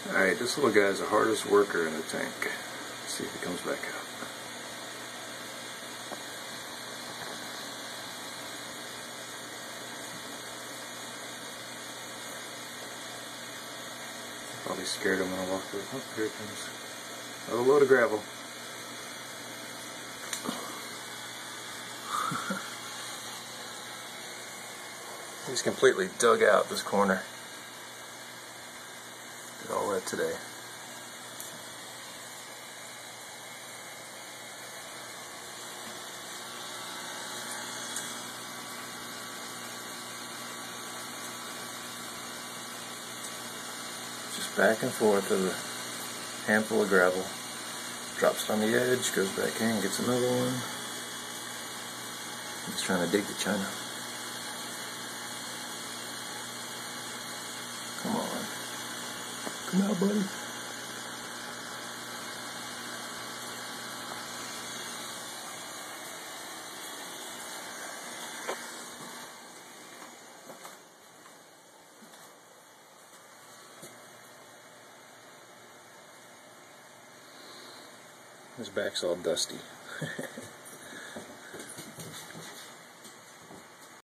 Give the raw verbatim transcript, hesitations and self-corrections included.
Alright, this little guy's the hardest worker in the tank. Let's see if he comes back out. Probably scared him when I walked through. Oh, here it comes. Oh, load of gravel. He's completely dug out this corner. Did all that today. Just back and forth with a handful of gravel. Drops it on the edge, goes back in, gets another one. He's trying to dig the china. Come on. Come out, buddy. His back's all dusty.